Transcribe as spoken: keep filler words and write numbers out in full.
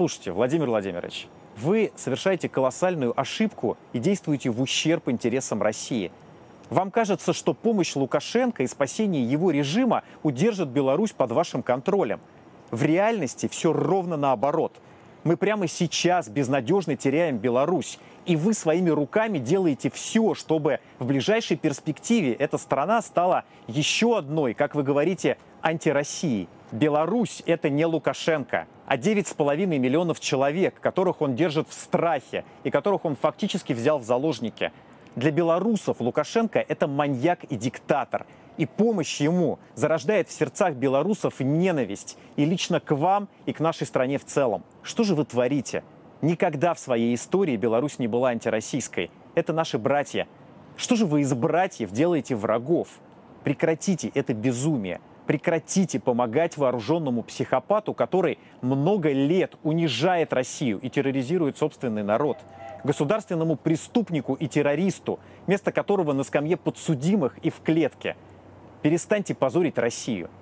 Слушайте, Владимир Владимирович, вы совершаете колоссальную ошибку и действуете в ущерб интересам России. Вам кажется, что помощь Лукашенко и спасение его режима удержат Беларусь под вашим контролем. В реальности все ровно наоборот. Мы прямо сейчас безнадежно теряем Беларусь. И вы своими руками делаете все, чтобы в ближайшей перспективе эта страна стала еще одной, как вы говорите, антироссией. Беларусь – это не Лукашенко, а девять с половиной миллионов человек, которых он держит в страхе и которых он фактически взял в заложники. Для белорусов Лукашенко – это маньяк и диктатор. И помощь ему зарождает в сердцах белорусов ненависть и лично к вам, и к нашей стране в целом. Что же вы творите? Никогда в своей истории Беларусь не была антироссийской. Это наши братья. Что же вы из братьев делаете врагов? Прекратите это безумие. Прекратите помогать вооруженному психопату, который много лет унижает Россию и терроризирует собственный народ. Государственному преступнику и террористу, место которого на скамье подсудимых и в клетке. Перестаньте позорить Россию.